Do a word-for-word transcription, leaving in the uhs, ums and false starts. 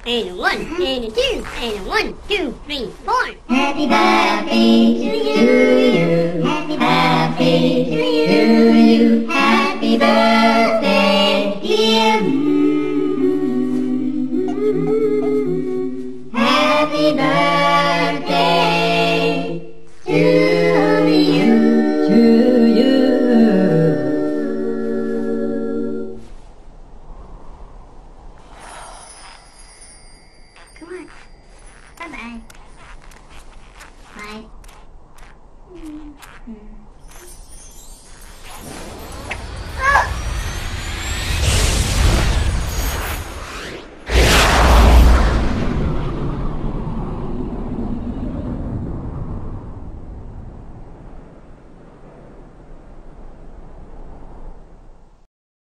and a one, and a two, and a one, two, three, four. Happy birthday to you. Happy birthday to you. Happy birthday, dear. Happy birthday to you. To you. Come on. Bye-bye. Bye. Mm-hmm.